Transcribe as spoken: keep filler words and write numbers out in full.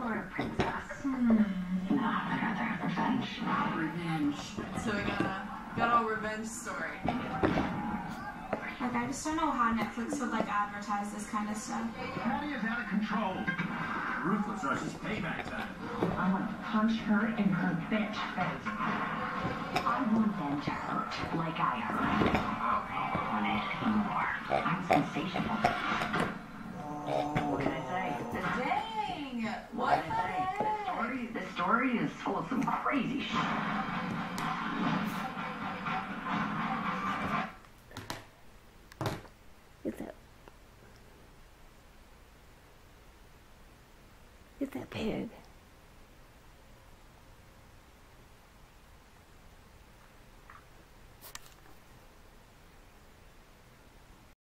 or a princess? Hmm. No, I'd rather have revenge. Revenge. So we got a got a revenge story. Like, I just don't know how Netflix would, like, advertise this kind of stuff. Addie is out of control. Ruthless rushes payback time. I want to punch her in her bitch face. I want them to hurt like I hurt. I don't want it anymore. I'm sensational. What can I say? Dang! What What can I say? the This heck? story, this story is full of some crazy shit. Get that. Get that pig.